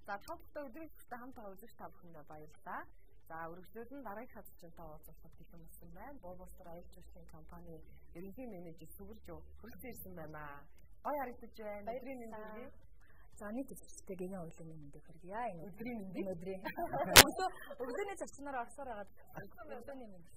За тавтай өдрийн хүртэл хамтаа үзэж та бүхэндээ баярлалаа. За өргөжлөл нь дараагийн хадчинтай уулзалтад хэлсэн байна. Буулбастар аялал жуулчлалын компани ерөнхий менежер Сүгэрж хүрэлцэн ирсэн байна. Гоё харагдаж байна. Өдрийн мэндийг. За нийт эцэгтэй гинэ өглөөний мэндийг хүргье. Энэ өдрийн мэндийг. Өглөөний зарчнаар орсоор байгаа өглөөний мэнд.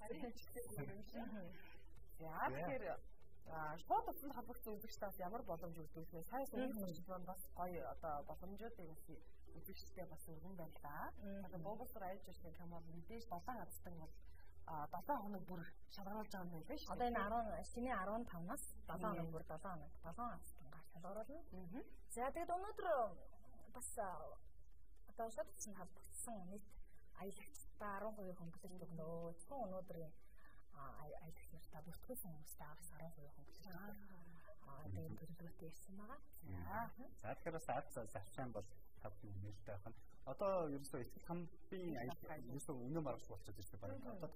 За тэгэхээр шууд усанд холбогдсон үзэгчдээс ямар боломж өгдөг вэ? Сайн сонирхолтой бас гоё одоо боломжуудыг үзэгчтэй бас өргөн байлаа. Одоо Буулбастар аялал жуулчлалын компани мэдээж 7 хацдаг бол 7 хоног бүр шалгаруулж байгаа юм байна шүү. Одоо энэ 15-наас 7 хоног бүр 7 хоног 7 хацдангаар шалгаруулна. За тэгээд өнөөдөр бас одоо шууд усанд холбогдсон нийт аялагчдаа 12% хөнгөлөлт өгнө. Зөвхөн өнөөдрийн аялагч нартай бүртгүүлсэн хүмүүстэй бас 12% хөнгөлөлт тэгээд төлөвлөгөөтэй ирсэн байгаа. За тэгэхээр бас ард зарчим бол тавхин нээлттэй байна. Одоо ерөөсөө эцэг хамтын аялагч ерөөсөө үнэн маргаж болчиход байна шүү дээ. Одоо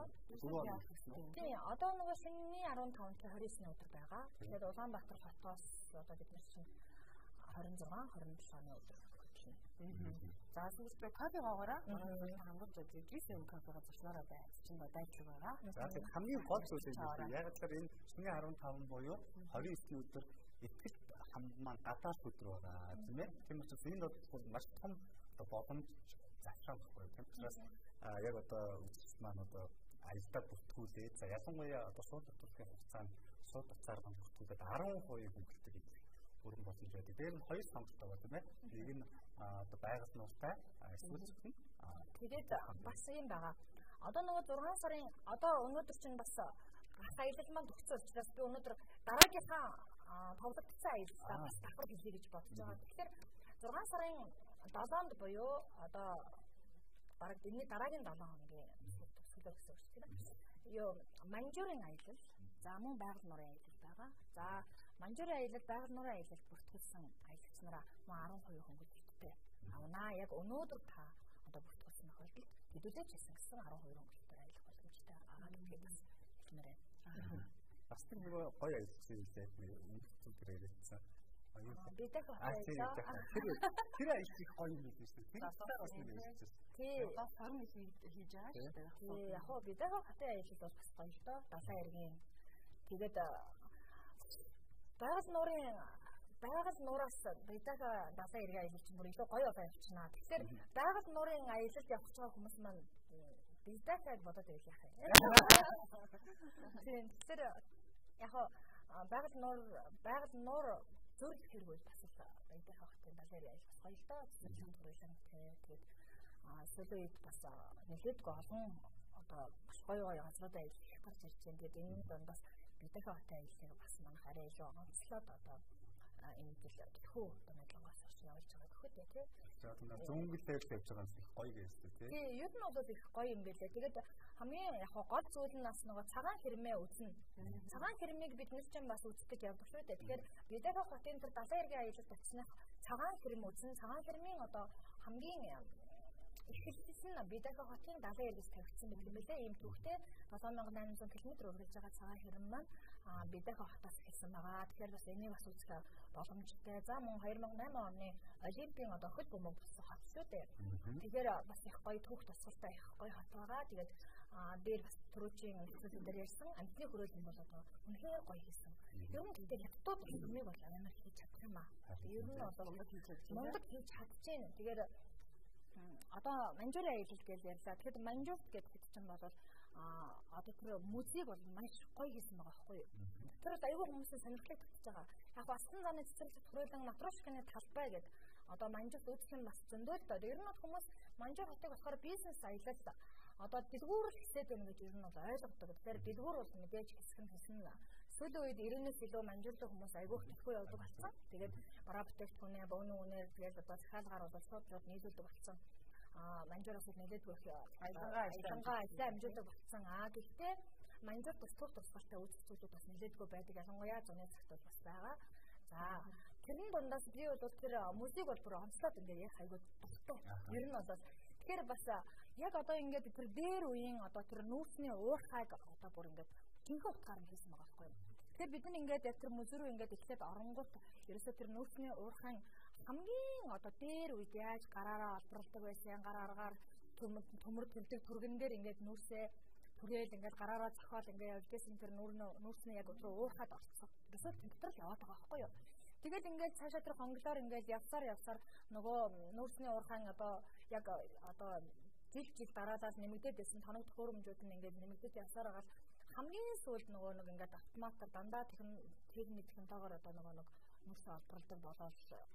5 тий, одоо нөгөө шинэний 15-ны 29-ний өдөр байгаа. Тэгэхээр Улаанбаатар хотоос одоо бид нар чинь 26-27-ны өдөр хүрчихнэ. За сүлжээ кофе гоогоороо хангаж зэвгээс кофего зурснараа байж чинь дайдлаг байгаа. За тэгэхээр хамгийн гол зүйл нь яг л энэ шинэ 15 буюу 29-ний өдөр этгэл хамт маань гадаад өдөр байгаа тийм ээ. Тийм учраас энэ бол маш том боломж зарчим баггүй. Тийм учраас яг одоо үзэгч маань одоо аялдаа бүртгүүлээ. За ялангуяа одоо шууд утгын хугацаанд шууд уцаар бүртгүүлээд 10% хөнгөлөлтөд өргөн боломж байдаг. Тэр нь хоёр сонголттой байна тийм ээ. Нэг нь одоо байгаль нууртай эсвэл зөвхөн тэгээд бас юм байгаа. Одоо нөгөө 6 сарын одоо өнөөдөр чинь бас аялал маань төгссөн учраас би өнөөдөр дараагийнхаа товлогдсон аялалдаа бас давхар хэлье гэж бодож байгаа. Тэгэхээр 6 сарын 7-нд буюу одоо бараг энэ дараагийн 7 хоногийн төгсгөлөө гэсэн үг тийм ээ. Юу Манжурын аялал, за мөн байгаль нуурын аялал байгаа. За Манжурын аялал, байгаль нуурын аялалд бүртгүүлсэн аялагч нараа 10% хөнгөлөлттэй авнаа. Яг өнөөдөр та одоо бүртгүүлсэн тохиолдолд хэдүүлээч гэсэн 10% хөнгөлөлтөөр аялах боломжтой байгаа гэдгийг бас хэлмээр байна. Бас тийм нэг гоё аялалч зүйлээ үнэхээр яриадсан. Бидэх аялал. Тэр аялал их гоё юм биш үү? Тэр бас нэг аялалч. Тий, бас хорон хийж байгаа шүү дээ. Тий, яг хоо бидэх хотын аялал бол бас гоё л доо. Дасаа иргэн. Тэгээд байгаль нуураас бидэх дасаа иргэн аялал чинь бүр илүү гоё байвчнаа. Тэгэхээр байгаль нуурын аялалд явах байгаа хүмүүс маань бидэхийг бодоод байл яах юм. Тэгэхээр яг хоо байгаль нуур зөв хэрэг үйл бас бидэх хотын дасаа иргэн аялал гоё л доо. Зөвхөн турлантай тэгээд сүүлийн үед бас нэлээдгүй олон одоо маш гоё газрууд аялах гарч ирж байна. Тэгээд энэ дондоос бидэх хотын аяллыг бас манайх арай илүү онцлоод одоо энэ жил тэхүү одоо мэдлэгээс орж явж байгаа гэхэд тий. За одоо зөнгөлөөр явж байгаа нь их гоё гэсэн тий. Тий, ер нь бол их гоё юм байлээ. Тэгээд хамгийн яг гол зүйл нь бас нөгөө цагаан хэрмээ үзнэ. Цагаан хэрмийг бид нар чинь бас үздэг явдаг шүү дээ. Тэгэхээр бидэх хотын тэр далайн эргийн аялалд очсноо цагаан хэрм үзнэ. Цагаан хэрмийн одоо хамгийн эхлэлсэн нь бидэх хотын далайн эргээс тавигдсан гэдэг юм лээ. Ийм төвхтэй 7800 км үргэлж байгаа цагаан хэрм маань бидэх хотоос эхэлсэн байгаа. Тэгэхээр бас энийг бас үзэх боломжтой. За мөн 2008 оны Олимпийн одоо хөл бөмбөг болсон хот шүү дээ. Тэгэхээр бас их гоё түүх тусгалтай их гоё хот байгаа. Тэгээд дээр бас түрүүчийн өсөлтөд дээр ярьсан амтны хөрөөлөн бол одоо үнэхээр гоё хийсэн. Ер нь гэдэг хятад юмыг бол амар хийж чадах юм аа. Ер нь бол мундаг хийж чадчихээн. Тэгээд одоо Манжурын аялал гэж ярьлаа. Тэгэхээр Манжурт гэдэг чинь бол одоо тэр музейг бол маш гоё хийсэн байгаа байхгүй юу? Тэр бол аюул хүмүүсийн сонирхлыг татж байгаа. Яг Асан заны цэцэрлэгт хүрээлэн матрошкины талбай гэдэг одоо Манжурт үзэх юм бас зөндөө л доо. Ер нь хүмүүс Манжур хотыг болохоор бизнес аялал одоо дэлгүүрэл хэсээд байна гэж ер нь бол ойлгодог. Тэгэхээр дэлгүүр бол мэдээж хэсэг нь хэсэн. Сүүлийн үед 90-ээс илүү Манжурлын хүмүүс аюул төлхөө явдаг болсон. Тэгээд бараа бүтээгдэхүүнээ бөөнө үнээр тэгээд одоо захиалгаар бол шууд нийлүүлдэг болсон. Манжураас нэлээд бүх аялалгаа амжилттай болсон. Гэхдээ Манжурт тусгалтай үзэх зүйлүүд бас нэлээдгүй байдаг. Ялангуяа зуны цагт бас байгаа. За тэрний дундаас би бол тэр музейг бол бүр онцлоод ингээд яг айгүй дуртай. Ер нь бол тэгэхээр бас яг одоо ингээд тэр дээр үеийн одоо тэр нүүрсний уурхайг одоо бүр ингээд жинхэнэ утгаар нь хийсэн байгаа байхгүй юу? Тэгэхээр бид нэг ингээд яг тэр музей руу ингээд эхлээд оронгууд ерөөсөө тэр нүүрсний уурхайн хамгийн одоо дээр үед яаж гараараа олборлдог байсан гарааргаар төмөр төлдөг түргэн дээр ингээд нүүрсээ түргээл ингээд гараараа зохиол ингээд явжсэн тэр нүүрсний яг өдрөө уурхаад орцсон. Эсвэл дотор л яваад байгаа байхгүй юу? Тэгэл ингээд цаашаа тэр хонглоор ингээд явсаар нөгөө нүүрсний уурхаан одоо яг одоо жил дараалал нэмэгдээд байсан тоног төхөөрөмжүүд нь ингээд нэмэгдээд явсаар байгаа хамгийн сүүлд нөгөө нэг ингээд автоматар дандаа техникээр одоо нөгөө нэг нүүрсээ олборлдог болоод болж байгаа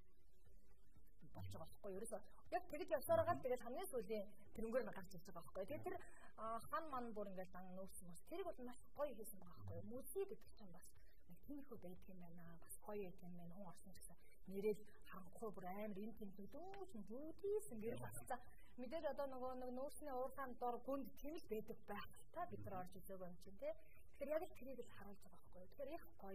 байхгүй юу? Ерөөсөө яг тэгж явсаар байгаа тэгээд хамгийн сүүлийн тэрнгээр нь гарч ирж байгаа байхгүй юу? Тэгээд тэр хан ман бүр ингээд дан нүүрсэн мөс тэрийг бол маш гоё хийсэн байгаа байхгүй юу? Музей гэдэг чинь бас тиймэрхүү байдаг юм байна. Бас гоё юм байна. Хүн орсон гэсэн нэрэл ханхуу бүр амар энэ тэмдгүүд зүудээс ингээд басцаа мэдээж одоо нөгөө нүүрсний уурхаан дор гүнд тэмэл байдаг байх та бид нар орж үзег юм чинь тий. Тэгэхээр яг л тэрийг л харуулж байгаа байхгүй юу? Тэгэхээр их гоё.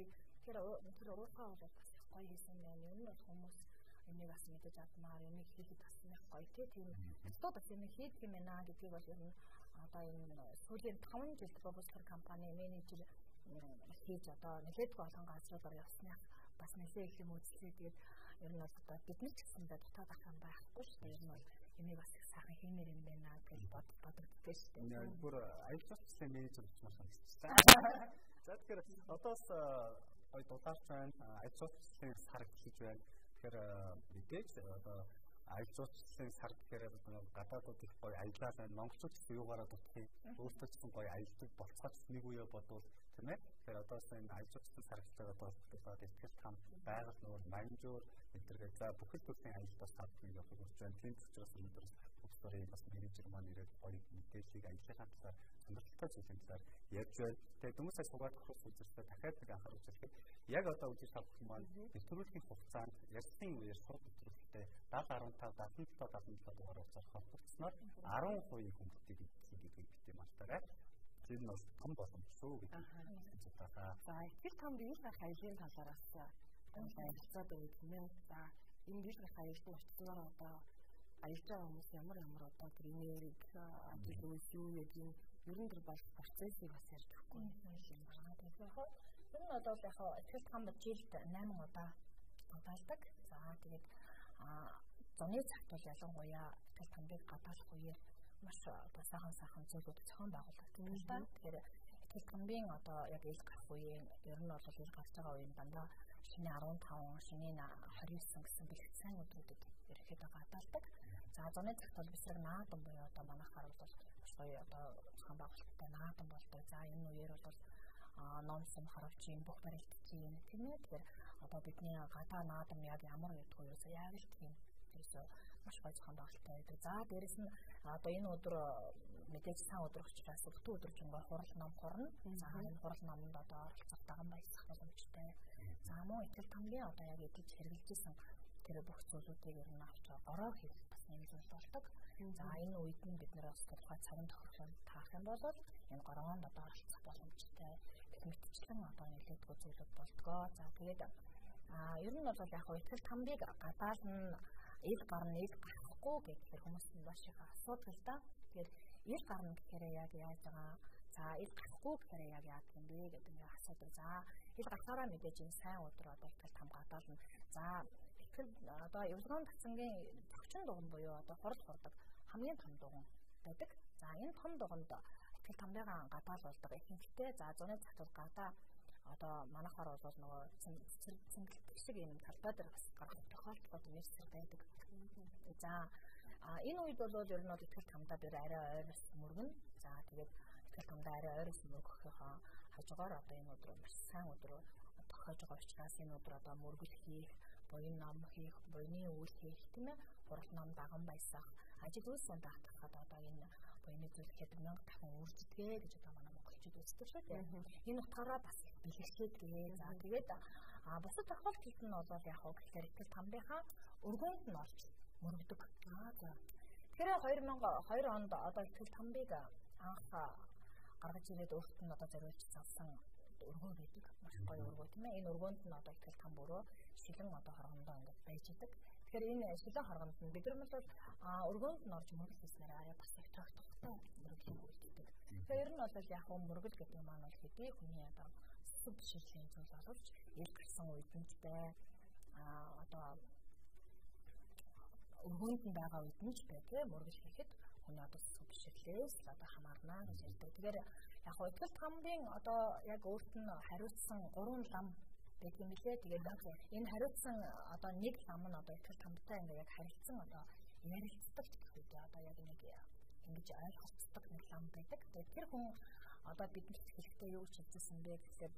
Тэр уурхаа бол бас гоё хийсэн байна. Ер нь бол хүмүүс энийг бас мэдээж авмаар энийг хийхэд бас нэг гоё тийм өстөө бас энийг хийх юм байна гэдгийг бол ер нь одоо энэ сүүлийн 5 жилд Boboscar компани менежер хийж одоо нэлээдгүй олон газруудаар явснаа бас нэлээ их юм үзлээ. Тэгээд ер нь бол одоо бид нар ч гэсэндээ дутаад ах юм байхгүй шүү дээ. Ер нь бол энийг бас их сайхан хиймээр юм байна гэж бодогддог шүү дээ. Бүр аялалчлалын менежер болчихсон санагдчихсан. За тэгэхээр одоос гоё дулаарч байна. Аялалчлалын сар гэж байна. Тэгэхээр мэдээж одоо аялалчлалын сар гэхээр гадаадууд их гоё аяллаа байна. Монголчууд ч юугаараа дутхыг өөртөө ч гоё аялдаг болцооч нэг үе бодвол тийм ээ. Тэгэхээр одоос энэ аялалчлалын сар гэж байгаа бол ихтгэл там байгаль нуур манжуур энтергээ за бүхэл төрлийн аялалдаас тавьдаг явах гэж байна. Тийм учраас өнөөдөр Boboscar-ийн бас менежер маань ирээд гоё мэдээллийг аяллахын талаар сонирхолтой зүйлийн талаар ярьж байна. Тэгээд хүмүүсээ сугаад өгөх үзэсгэлэнтэй дахиад нэг анхааруулж хэлэхэд яг одоо үжиж авах маань нэвтрүүлгийн хугацаанд ярьсны үеэр сурах нэвтрүүлэгтээ 70-75 дугаар уцаар холбогдсноор 10% хөнгөлтийг хийгээд гэдэг юм алтараа. Тэр нь бас том боломж шүү гэдэг. За ихтгэл том биеийн аялын талаараас ярилцаад өгнө. За энэ биеийн аялалд очсноор одоо аялж байгаа хүмүүс ямар одоо тренерийг ажиглуулж юу гэдгийг ер нь бол процессыг бас ярьж өгөхгүй юм байна. Тэгэхээр энэ одоо яг ихтгэл том жилд 8 удаа удаалдаг. За тэгээд зуны цагт бол ялангуяа ихтгэл тамбыг гадаалах үеэр маш одоо сайхан зүйлүүд зохион байгуулагддаг л да. Тэгэхээр ихтгэл тамбын одоо яг ил гарах үеийн ер нь бол ил гарч байгаа үеийн дандаа шинэ 15, шинэ 29 гэсэн бэлтгэсэн өдрүүдэд ерөөхдөө гадаалдаг. За зуны цагт бол бисрэг наадан буюу одоо манайхаар бол маш гоё одоо зохион байгуулалттай наадан болдог. За энэ үеэр бол номсон харавчийн бүх барилдчийн тийм ээ. Тэгэхээр одоо бидний гадаа наадам яг ямар гэдг вэ? Яг л тийм ерөөсөө маш гоё зохион байгуулалттай байдаг. За дээрэс нь одоо энэ өдөр мэдээж сайн өдөр учраас өтөө өдөр чингой хурал ном хорно. За энэ хурал номонд одоо оролцох даган баясах боломжтой. За мөн ихтгэл тамгийн одоо яг эдэж хэрэгжилсэн тэр бүх зүйлүүдийг ер нь авч ороо хийх бас нэмэлт болдог. За энэ үед нь бид нэр бас тодорхой цагийн тохиолдол таах юм бол энэ гороонд одоо оролцох боломжтой. Мэтчлэн одоо нэлээдгүй зүйлүүд болдгоо. За тэгээд ер нь бол яг ихтгэл тамбыг гадаална ил гарна ил гарахгүй гэхээр хүмүүс маш их асуудаг л да. Тэгэхээр ил гарна гэхээр яг яаж байгаа. За ил гарахгүй гэхээр яг яах юм бэ гэдэг нь асуудаг. За ил гарахаараа мэдээж энэ сайн өдөр одоо ихтгэл там гадаална. За ихтгэл одоо явуулгын тацангийн төвчин дугуй буюу одоо хурал хурдаг хамгийн том дугуй байдаг. За энэ том дугуйд ихтгэл тамбыгаа гадаалуулдаг. Ихэнхдээ за зуны цагт бол гадаа одоо манайхаар бол нөгөө цэнгэлт шиг юм талбай дээр бас гарах тохиолдол нэрсэр байдаг. За энэ үед бол ер нь ихтгэл тамдаа дээр арай ойроос мөргөн. За тэгээд ихтгэл тамдаа арай ойроос мөргөхийнхаа хажуугаар одоо энэ өдөр маш сайн өдөр тохиож байгаа учраас энэ өдөр одоо мөргөл хийх, буян ном хийх, буйны үйл хийх тийм ээ. Хурал ном даган баясах, ажил үйлсэнд даатгахад одоо энэ буйны зүйлхэд 1000 дахин үржидгээ гэж одоо манай монголчууд үздэг шүү дээ. Энэ утгаараа бас бэлгэшээдгээ. За тэгээд бусад тохиолдолд нь бол яг хөө гэхээр ихтгэл тамбийнхаа өргөнд нь орж мөрөгдөг. За. Тэгэхээр 2002 онд одоо ихтгэл тамбыг анх гаргаж ирээд өөрт нь одоо зориулж залсан өргөө байдаг. Маш гоё өргөө тийм ээ. Энэ өргөөнд нь одоо ихтгэл там бүрөө шилэн одоо хоргондоо ингээд байж идэг. Тэгэхээр энэ шилэн хоргонд нь бид нар бол өргөөнд нь орж мөргөл хийснээр арай бас их тогтохтой мөргөлийн үйлддэг. Тэгэхээр ер нь бол яг хөө мөргөл гэдэг маань бол хэдий хүний одоо сүд шишлийн зүйл боловч ил гарсан үед нь бай одоо өргөнд байгаа үед нь ч бай мөргөж хийхэд хүний одоо сүбшиглээс одоо хамаарна гэж ярьдаг. Тэгэхээр яг хөө итгэл тамбын одоо яг өөрт нь хариуцсан 3 лам байдаг юм лээ. Тэгээд энэ хариуцсан одоо нэг лам нь одоо итгэл тамтай ингээ яг харилцсан одоо ярилцдаг гэх үү одоо яг нэг ингэж ойлголцдог нэг лам байдаг. Тэгээд тэр хүн одоо бидний хэлэхдээ юу ч хэлсэн бэ гэхээр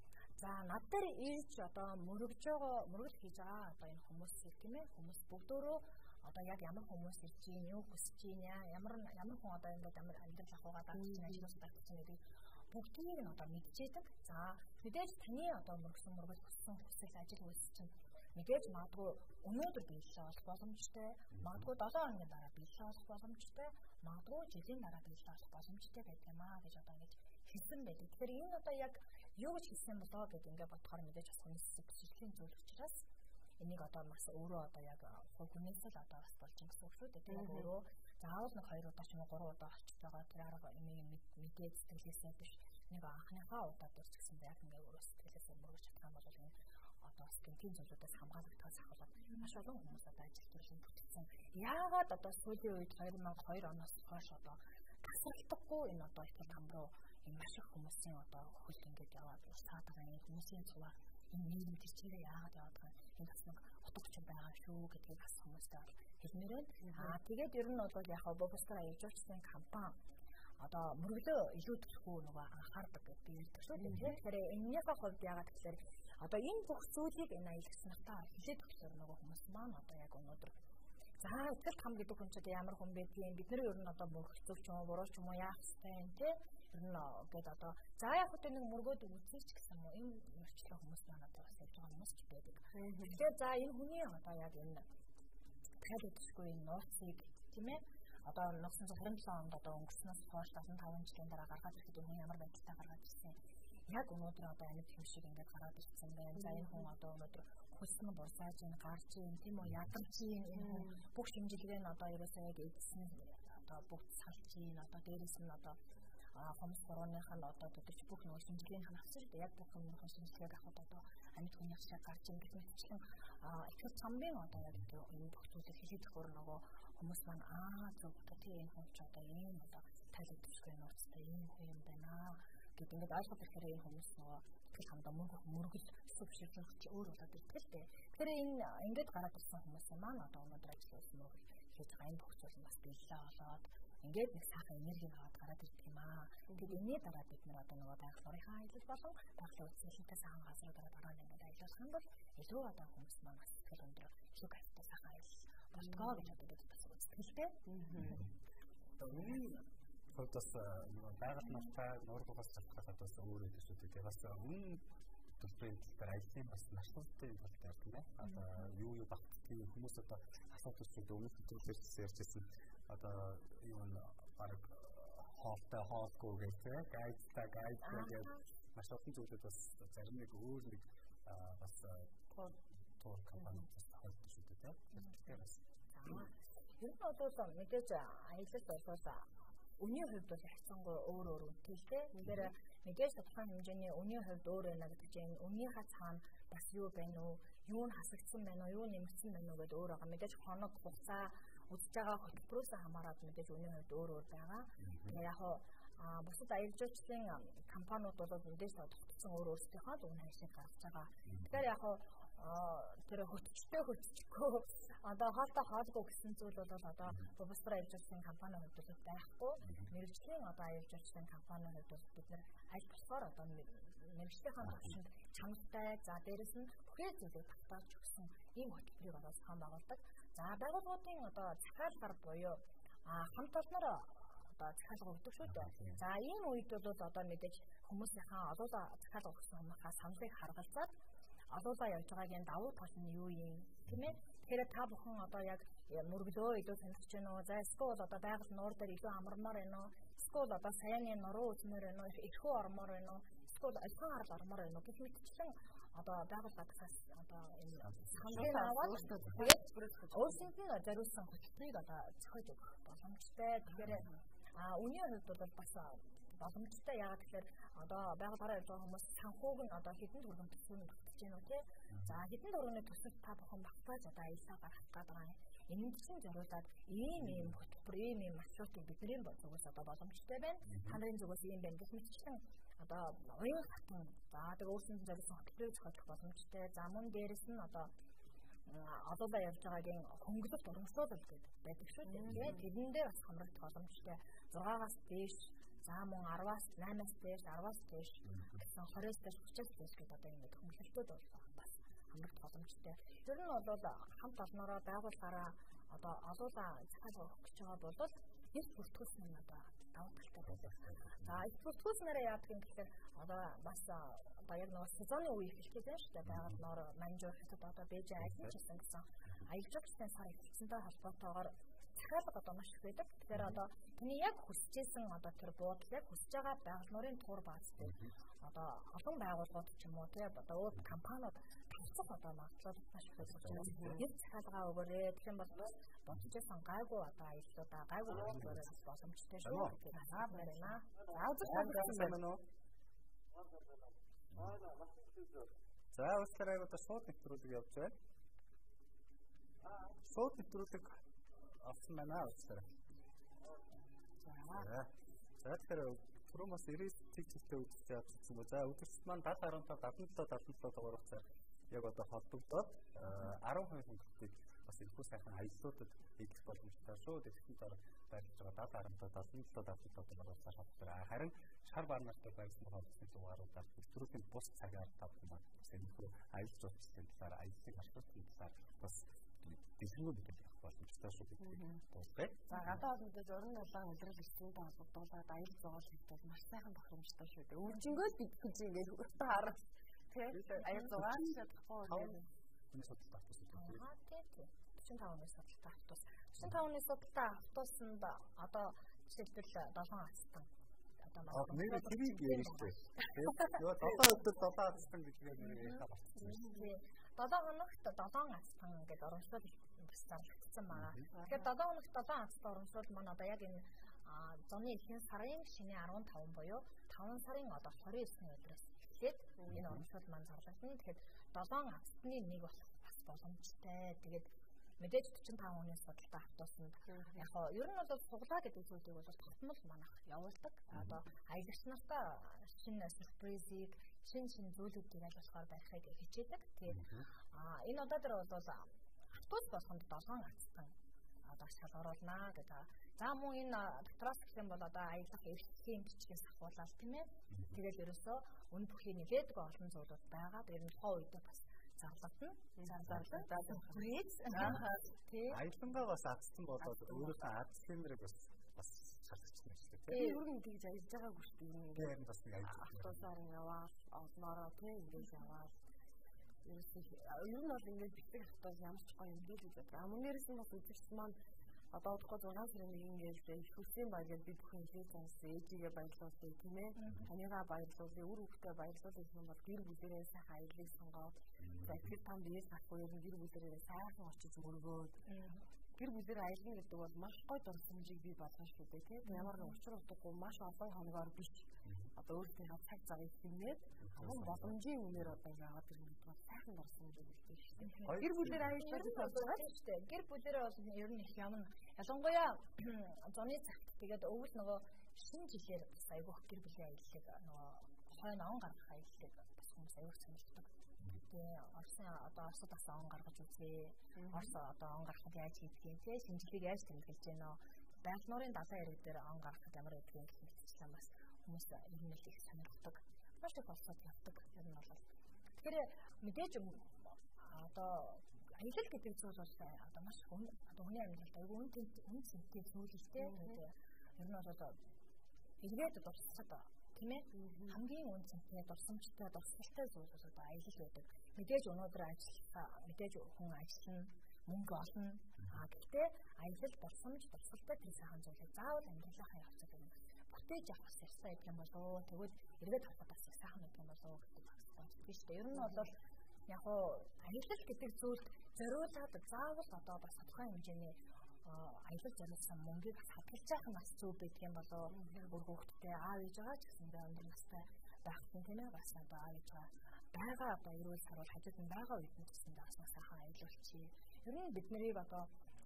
за над дээр ирж одоо мөргөж хийж байгаа одоо энэ хүмүүс тийм ээ хүмүүс бүгдөө одоо яг ямар хүмүүс ирж гин юу хүсэж гин ямар хүн одоо ингээд ямар амьдрал ахуйгаа дагуулсан ажлаас дагуулсан гэдэг бүгдийг нь одоо мэдчихэдэг. За мэдээж таны одоо мөргсөн хүссэн хүсэл ажил үйлс чинь мэдээж магадгүй өнөөдөр биелэл олох боломжтой, магадгүй 7 хоногийн дараа биелэл олох боломжтой, магадгүй жилийн дараа биелэл олох боломжтой гэдэг юм аа гэж одоо ингэж хэлсэн байдаг. Тэгэхээр энэ одоо яг юу гэж хэлсэн болоо гэдэг ингээд бодохоор мэдээж бас хүмүүс сэтгэлийн зүйл учраас энийг одоо бас өөрөө одоо яг хүнээс л одоо бас болж байгаа гэсэн үг шүү дээ. Тэгээд өөрөө заавал нэг 2 удаа ч юм уу 3 удаа очиж байгаа тэр арга энийг мэдээд сэтгэлээсээ биш нэг анхныхаа удаа дээр ч гэсэн яг ингээд өөрөө сэтгэлээсээ мөргөж чадах юм бол энэ одоо бас гинтийн зүйлүүдээс хамгаалагдахаас ахвал маш олон хүмүүс одоо ажил төрлийн бүтцэн. Яагаад одоо сүүлийн үед 2002 оноос хойш одоо тасралтгүй энэ одоо итгэл там руу энэ маш их хүмүүсийн одоо хөл ингээд яваад усаад байгаа энэ хүмүүсийн цуваа энэ нийгэм төрчээрээ яагаад яваад байгаа энэ бас нэг утгач байгаа шүү гэдгийг бас хүмүүстэй хэлмээр байна. Тэгээд ер нь бол яг Бобстер аялжуулсан компани одоо мөрөглөө илүү төрхөө нөгөө анхаардаг гэж би ярьдаг шүү дээ. Тэгэхээр энэнийхээ хувьд яагаад гэхээр одоо энэ бүх зүйлийг энэ аялагч нартаа хэлээд өгсөн нөгөө хүмүүс маань одоо яг өнөөдөр за итгэл там гэдэг хүн чинь ямар хүн бэ тийм бид нар ер нь одоо мөргөцөв ч юм уу буруу ч юм уу яах вэ тийм ер нь гээд одоо за яг хөтэ нэг мөргөөд үзээч гэсэн юм уу энэ мөрчлөө хүмүүс маань одоо бас явж байгаа хүмүүс ч байдаг. Тэгэхээр за энэ хүний одоо яг энэ тайлбарчгүй энэ нууцыг тийм ээ одоо 1927 онд одоо өнгөрснөөс хойш 75 жилийн дараа гаргаад ирэхэд энэ хүн ямар байдалтай гаргаад ирсэн яг өнөөдөр одоо амьд хэм шиг ингээд гараад ирсэн байна. За энэ хүн одоо өнөөдөр хүссэн бурсааж ин гарч ин тийм үү ядарч ин энэ хүн бүх шимжилгээ нь одоо ерөөсөө яг эдсэн одоо бүх салж ин одоо дээрээс нь одоо хомс хорооных нь одоо төдөрч бүх нэг шимжилгээг авсан шүү дээ. Яг бүх нэг шимжилгээг авахд одоо амьд хүний ашиг гарч ин гэх мэтчлэн итгэл тамбын одоо яг энэ бүх зүйлийг хэлээд өгөр нөгөө хүмүүс маань зөв тийм энэ хүн ч одоо ийм одоо тайлбарчгүй нууцтай ийм хүн юм байна гэдэг ингээд ойлгох хэрэгтэй энэ хүмүүс нөгөө итгэл хамдаа мөргөл сүвширлэх чи өөр болоод итгэл дээ. Тэгэхээр энэ ингээд гараад ирсэн хүмүүс маань одоо өнөөдөр ажилласан мөргөл хийж байгаа энэ бүх зүйл бас биелэлээ болоод ингээд нэг сайхан энерги аваад гараад ирдэг юм аа. Тэгээд энэний дараа бид нар одоо нөгөө байгаль орныхаа аялал болон байгалийн үйлчлэлтэй сайхан газруудаараа дараа нь ингээд аялуулах юм бол илүү одоо хүмүүс маань бас сэтгэл өндөр их хайртай сайхан аялал болтгоо гэж боддог бас сэтгэлтэй. Хотос байгаль нартай нуургаас шалтгаалаад бас өөр юм шүү дээ. Бас үнэн төрлийн талаар аяллаа бас маш төвтэй болтой юм байна. Одоо юу багтдгийг хүмүүс одоо асуудалчид өмнөх төрлөөс ярьжсэн одоо юу н баг хоолтой хоолгүй гэдэг гайдтай гэдэг маш олон зүйлүүд бас зарим нэг өөр нэг бас тоо компани бас хавьд шүү дээ. Тэгэхээр бас ер нь одоо мэдээж аялал болоод үнийн хувьд бол хайцангуй өөр үнэтэй. Тэгэхээр мэдээж тодорхой хэмжээний үнийн хувьд өөр байна гэдэг чинь үнийхээ цаана бас юу байна уу? Юу нь хасагдсан байна уу? Юу нэмэгдсэн байна уу гэдэг өөр байгаа. Мэдээж хоног хугацаа үзэж байгаа хөтөлбөрөөс хамаарат мэдээж үнийн хувьд өөр байгаа. Тэгээ яг бусад аялал жуулчлалын компаниуд бол мэдээж тодорхойлсон өөр өөрсдийнхөө үнэ хайшиг гаргаж байгаа. Тэгэхээр яг тэр хөтөлбөртэй одоо хоолтой хоолгүй гэсэн зүйл бол одоо Бобстер аялал жуулчлалын компанийн хувьд бол байхгүй. Мэргэжлийн одоо аялал жуулчлалын компанийн хувьд бол бид нар аль болохоор одоо мэргэжлийнхаа төвшөнд чанартай за дээрэс нь бүхэл зүйлийг багтааж өгсөн ийм хөтөлбөрийг одоо сан байгуулдаг. За байгууллагын одоо захиалгаар буюу хамт олноор одоо захиалга өгдөг шүү дээ. За ийм үед бол одоо мэдээж хүмүүсийнхаа олуулаа захиалга өгсөн хүмүүсийнхаа саналыг харгалзаад олуулаа явж байгаагийн давуу тал нь юу юм тийм ээ. Тэгэхээр та бүхэн одоо яг мөргөлөө илүү сонирхож байна уу? За эсвэл одоо байгаль нуур дээр илүү амармаар байна уу? Эсвэл одоо саяны нуруу үзмээр байна уу? Эрхүү ормоор байна уу? Эсвэл альхан харал ормоор байна уу? Гэх мэтчлэн одоо байгаль гадаас одоо энэ саналыг аваад тэгээд өөрсөнд нь зориулсан хөтөлбөрийг одоо зохиож өгөх боломжтой. Тэгэхээр үнийн хувьд бол бас боломжтой. Яагаад гэхээр одоо байгаль гараа явж байгаа хүмүүс санхүүг нь одоо хэдэн төгрөг төсвөр нь багтаж байна уу тий. За хэдэн төгрөгийн төсөвт та бүхэн багтааж одоо аяллаа гаргах гэдэг байгаа энэ чинь зориулаад ийм хөтөлбөр ийм маршрутыг бидний зүгээс одоо боломжтой байна. Та нарын зүгээс ийм байна гэх мэтчлэн одоо уян хатан за тэгээ өөрсөнд зориулсан хөтөлбөрийг зохиолох боломжтой. За мөн дээрэс нь одоо одоодоо явж байгаагийн хөнгөлөлт урамшуулалт гэдэг байдаг шүү дээ. Тэрэн дээр бас хамрагдах боломжтой. 6-аас дээш, за мөн 10-аас 8-аас дээш, 10-аас дээш гэсэн 20-аас дээш 30-аас дээш гэдэг одоо ингэ хөнгөлөлтүүд бол бас хамрагдах боломжтой. Ер нь бол хамт олноороо байгууллагаараа одоо олуулаа захиалга өгөх гэж байгаа бол их бүртгүүлсэн юм одоо давуу талтай байдаг. За их бүртгүүлснээрээ яадаг юм гэхээр одоо бас одоо яг нэг сезонны үе эхэлж байгаа шүү дээ. Байгууллагаар менежер хэсэгт одоо бэж ажиллажсэн гэсэн аялжуулагчдын сар эхэлсэнтэй холбоотойгоор захиалга одоо маш их байдаг. Тэгэхээр одоо таны яг хүсэж исэн одоо тэр буудлыг яг хүсэж байгаа байгууллагын тур бааз дээр одоо олон байгууллагууд ч юм уу тийм одоо өөр компаниуд тавцах одоо магадлал маш их байдаг. Нэг захиалгаа өгөөрэй. Тэгэхээр бол бодчихсан гайгүй одоо аяллуудаа гайгүй болгоорой боломжтой шүү. Аа байна. За үзэж байна уу? За уучлаарай одоо шууд нэвтрүүлэг явж байна. Шууд нэвтрүүлэг авсан байна уучлаарай. За тэгэхээр түрүүмээс 90 цэгцтэй үзэж явсан гоо. За өдөрт маань 70-15 дугаар хугацаар яг одоо холбогдоод 10% хөнгөлөлтийг бас ихэнх сайхан аяллуудад идэх боломжтой шүү. Тэгэхлээр байлж байгаа 70-15 дугаар хугацаар холбогдоо. Харин шар бар нартай байсан холбооны дугааруудаар түрүүний бус цагаар тавмаа сэнхүү аялал жуулчлалын талаар аяллыг маршрутын талаар бас дэлгэрэнгүй мэдээлэл авах боломжтой шүү гэдэг тултай. За гадаа олон зургийн улаан өдрөл ирсэнтэй холбогдуулаад аялал зоолоход бол маш сайхан тохиромжтой шүү дээ. Үржингөөс бидгэж ингээд хөртөө харах тийм аялал зоолох чадахгүй тийм. Энэ судалтай автобус үү? Аа тийм. 45-ны судалтай автобус. 45-ны судалтай автобусанд одоо жишээлбэл 7 ацтан одоо нэр тэрийг ярьж байна. Нөгөө 7 өдөр 7 ацтан гэж яриа болчихсон. 7 хоногт 7 ацтан гэдэг урамшуул бас зарлагдсан байна. Тэгэхээр 7 хоногт 7 ацтан урамшуул маань одоо яг энэ зуны ихэнх сарын шинэ 15 буюу 5 сарын одоо 29-ний өдрөөс эхлээд энэ урамшуул маань зарлагдана. Тэгэхээр 7 ацтны нэг болох бас боломжтой. Тэгээд мэдээж 45 хүний судалтай автобусанд яг нь ер нь бол суглаа гэдэг зүйлийг бол тогтмол манах явуулдаг. Одоо аялагч нартаа шинэ сюрпризийг шинэ зүйлүүдийг аль болохоор барихыг хичээдэг. Тэгээд энэ удаа дээр бол автобус болгонд 7 ацтан одоо шалгаруулнаа гэдэг. За мөн энэ дотроос гэх юм бол одоо аялах эрхлэлийн бичгээс ахуулаад тийм ээ. Тэгээд ерөөсөө үн бүхий нэлээд олон зүйлүүд байгаа. Тэгээд энэ тухайн үед бас зарлагдана. Зарлагдаад хүрээц. Аялангаа бас ацсан болоод өөрийнхөө ацлын дэрэг бас шалтгаалчихсан шүү дээ. Тийм юу нэг тэгж аялж байгаагүй шүү дээ. Тэгээд бас нэг аялж автобусаар яваад олноороо тийм ингэж яваад ер нь бол ингэж битгэх автобус ямар ч гоё юм биш үү. Амнэрээс нь бас үзэгч маань одоо удахгүй 6 сарын 1-ээс их хүссэн баярыг би бүхэн хэлээ зансан ээжигээ баярлуулъя тийм ээ. Танийгаа баярлуулъя, үр хүүхдээ баярлуулъя гэх юм бол гэр бүлээрээ сайхан аяллыг сонгоод тэгэхээр там биеэс авахгүй ер нь гэр бүлээрээ сайхан очиж мөргөөд гэр бүлээр аялна гэдэг бол маш гоё дурсамжийг бий болгоно шүү дээ тийм. Ямар нэг учир утгагүй маш олон хоногоор биш. Одоо өөрсдийнхөө цаг цагийг хэмнээд том боломжийн үнээр одоо яваад ирэх бол сайхан дурсамж өгдөг шүү дээ. Гэр бүлээр аялах гэж бодсон шүү дээ. Гэр бүлээрээ бол ер нь их явна. Ялангуяа зуны цагт тэгээд өвөл нөгөө шинэ жилээр бас айгүйх гэр бүлийн аяллыг нөгөө хойно он гаргах аяллыг бас хүмүүс айгүйх сонирхдаг. Тэгээ Орсын одоо Оросд бас он гаргаж үзье. Орос одоо он гаргахад яаж хийдгийг те шинжилгээг яаж тэмдэглэж байна вэ? Байгаль нуурын далайн ирэг дээр он гаргахад ямар байдгийг мэдчихсэн бас хүмүүс ер нь их сонирхдаг. Маш их болсод явдаг ер нь бол. Тэгэхээр мэдээж одоо аялал гэдэг зүйл бол одоо маш одоо хүний амьдралд айгүй үн цэнтэй зүйл л дээ. Ер нь бол одоо эргээд дурсахад тийм ээ хамгийн үн цэнтэй дурсамжтай дурсгалтай зүйл бол одоо аялал байдаг. Мэдээж өнөөдөр ажиллаа, мэдээж хүн ажиллана, мөнгө олно. Гэхдээ аялал дурсамж дурсгалтай тэр сайхан зүйлийг заавал амьдралынхаа явцад юм. Бүтээж авах хэрэгтэй гэдэг юм болоо. Тэгвэл эргээд авах бас сайхан гэдэг юм болоо гэдэг байна шүү дээ. Ер нь бол яг уу аялал гэдэг зүйлд зориулаад заавал одоо бас тодорхой хэмжээний аялал зориулсан мөнгийг хадгалж явах нь бас зөв байдаг юм болоо. Бүр хүүхдтэй аав ээж байгаа ч гэсэндээ өндөр настай байхсан тийм ээ бас одоо аав ээж байгаа одоо эрүүл сарвал хажууд нь байгаа үед нь гэсэндээ бас сайхан аялуулчих. Ер нь бид нарыг одоо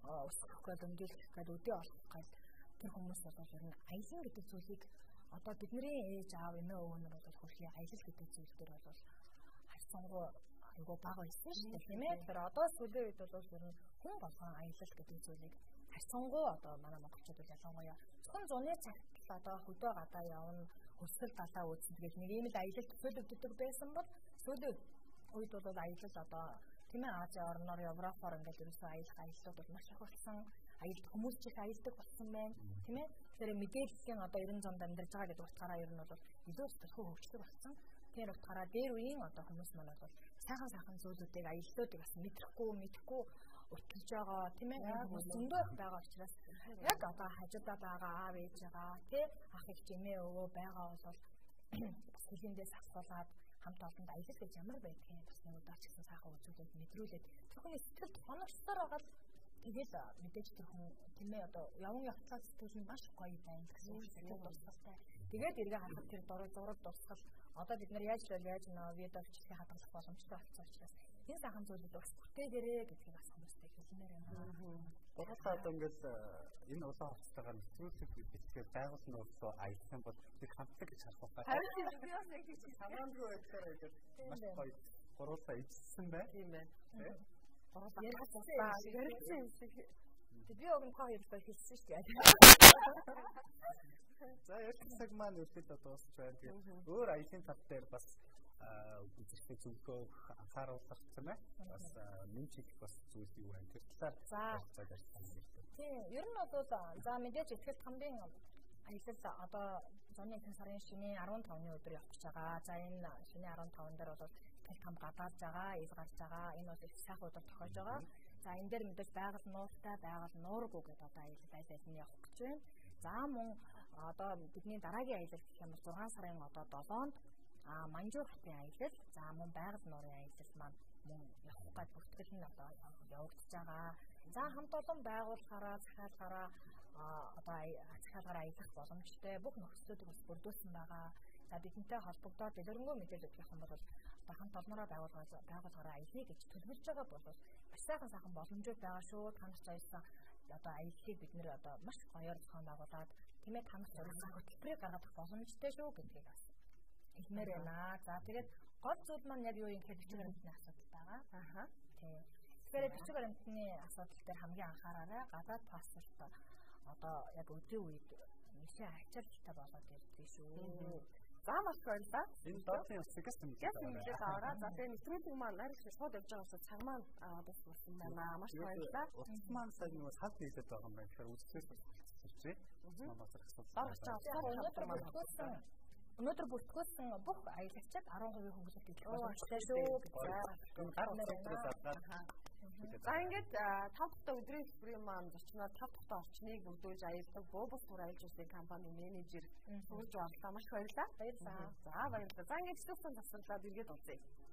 өсгөх дөнгөлөх гээд өдөө олох гээд тэр хүмүүс бол ер нь аялал гэдэг зүйлийг одоо бидний ээж аав эмээ өвгөнөр бол хөрхий аялал гэдэг зүйл дээр бол харьцангуй айгуу бага байсан шүү дээ тийм ээ. Тэгэхээр одоо сүүлийн үед бол ер нь хүн болгон аялал гэдэг зүйлийг харьцангуй одоо манай монголчууд бол ялангуяа зөвхөн зуны цагт одоо хөдөө гадаа явна өсгөл далаа үзсэн. Тэгээд нэг ийм л аялал төлөвлөдөг байсан бол сүүлийн үед бол аялал одоо тийм ээ Азийн орноор Европоор ингээд ерөөсөө аяллууд бол маш их болсон. Аялал хүмүүс ч их аялдаг болсон байна. Тийм ээ. Тэгэхээр мэдээллийн одоо 90 зам амьдарч байгаа гэдэг утгаараа ер нь бол илүү төлхөө хөгжсөн болсон. Тэр утгаараа дээр үеийн одоо хүмүүс манайд бол сайхан зүйлүүдийг аяллуудыг бас мэдрэхгүй өтгөж байгаа тийм ээ зөндөө байгаа учраас яг одоо хажуудаа байгаа аав ээж байгаа тий ах их эмээ өвөө байгаа бол хэлэндээс асуулаад хамт олонд аялал гэж ямар байдгийг бас нэг удаа ч гэсэн сайхан үзүүлээд мэдрүүлээд түүний сэтгэлд хоногцсоор байгаа тэгэл мэдээж тэр хүн тийм ээ одоо явган явцлаа сэтгэл нь маш гоё байна гэсэн үг дурсгалтай. Тэгээд эргээ харахад тэр зураг дурсгал одоо бид нар яаж нөө видео бичлэгээ хадгалах боломжтой болсон учраас энэ сайхан зүйлүүд бас бүтээгээрээ гэдгийг бас хүмүүстэй хэлмээр байна. Гурван одоо ингээд энэ улаан хувцастайгаар нэвтрүүлэг бичлэгээ байгуулсан өөрсдөө аялсан бол их хамтлаг гэж харах байна. Харин би бас яг тийч самаандгүй байдлаар ингээд маш гоё гурван ижсэн байна. Тийм байна. Ярилцсан юм шиг. Би өгнөхөө хэлбэл хэлсэн шүү дээ. За яг цаг маань үргэлж дуусч байна. Тэгээд өөр аялын тал дээр бас үзэгчтэй зөвхөн анхааруулах юм байна. Бас нэмжих бас зүйл юу байна. Тэр талаар тийм ер нь бол за мэдээж ихтгэл хамгийн аялал одоо зуны сарын шөнийн 15-ны өдөр явж байгаа. За энэ шөнийн 15 дээр бол тэл там гадаалж байгаа, ил гарч байгаа. Энэ бол их сайхан өдөр тохиолж байгаа. За энэ дээр мэдээж байгаль нууртай, байгаль нуургүй гэдэг одоо аялал нь явах гэж байна. За мөн одоо бидний дараагийн аялал гэх юм бол 6 сарын одоо 7-нд Манжуур хотын аялал, за мөн байгаль нуурын аялал маань мөн явах гэж бүртгэл нь одоо явагдаж байгаа. За хамт олон байгууллагаараа, захиалгаараа одоо захиалгаараа аялах боломжтой бүх нөхцөлүүд бас бүрдүүлсэн байгаа. За бидэнтэй холбогдоод дэлгэрэнгүй мэдээлэл өгөх юм бол одоо хамт олноороо байгууллагаараа аялна гэж төлөвлөж байгаа бол маш сайхан боломжууд байгаа шүү. Танах заяасан одоо аяллыг бид нэр одоо маш гоёор зохион байгуулад тийм ээ танах зорилгын хөтөлбөрийг гаргах боломжтой шүү гэдгийг бас хэлмээр байна. За тэгээд гол зүйл маань яг юу юм гэхээр бичиг баримтны асуудал байгаа. Тийм. Тэгэхээр бичиг баримтны асуудал дээр хамгийн анхаараарай. Гадаад паспорт одоо яг өдрийн үед нэлээд ачаалттай болоод ирдэг шүү. За маш баярлалаа. Энэ доотлын усгаас мэдээлэл аваа. За тэгээд нэвтрүүлэг маань арай их шууд явж байгаа учраас цаг маань бас болсон байна. Маш баярлалаа. Утас маань сайн нэг салт хийлээд байгаа юм байна. Тэгэхээр үзсээс болчихсон. Маань бас асуудал. Өнөөдөр бүртгүүлсэн бүх аялагчид 10% хөнгөлөлт идэх боломжтой шүү. За ингээд 5 дахь өдрийн хөтөлбөрийн маань зочноор 5 дахь орчныг өгдөөж аялдаг Бөбөс тур аялал жуулчлалын компани менежер Сүрж Орлоо маш баярлалаа. Баярлалаа. За баярлалаа. За ингээд хэвчээсэн тасварлаад иргэд уулзъя.